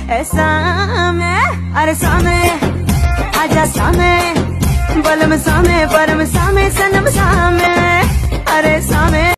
सामे, अरे सामे आजा सामे, बलम सामे परम सामे सनम सामे, अरे सामे।